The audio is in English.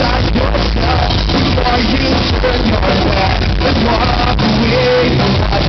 criticize yourself before you turn your back and walk away from what